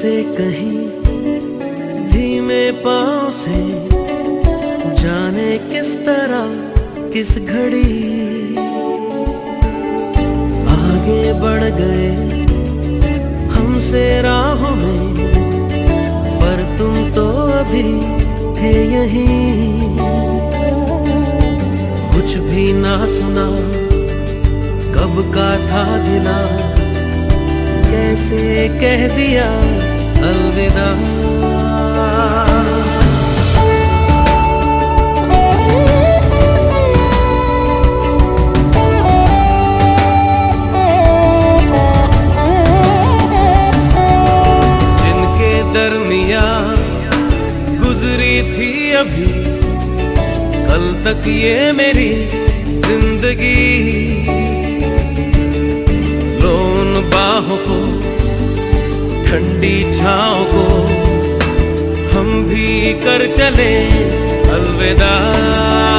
कैसे कहीं धीमे पाँव से, जाने किस तरह किस घड़ी आगे बढ़ गए हमसे राहों में, पर तुम तो अभी थे यहीं। कुछ भी ना सुना, कब का था गिला, कैसे कह दिया अलविदा। जिनके दरमिया गुजरी थी अभी कल तक ये मेरी जिंदगी, लो उन बाहों को, ठंडी छाँव को हम भी कर चले अलविदा।